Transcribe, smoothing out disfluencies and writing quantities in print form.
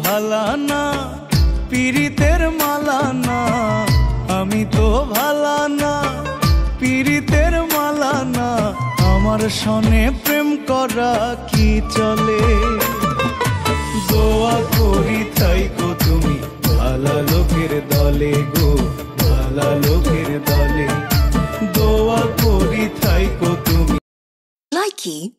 ভালা না, পীড়িতের মালা না। আমি তো ভালা না, পীড়িতের মালা না। আমার সনে প্রেম করা কি চলে? দোয়া করি থাইকো তুমি ভালা লোকের দলে গো, ভালা লোকের দলে। দোয়া করি থাইকো তুমি। Likey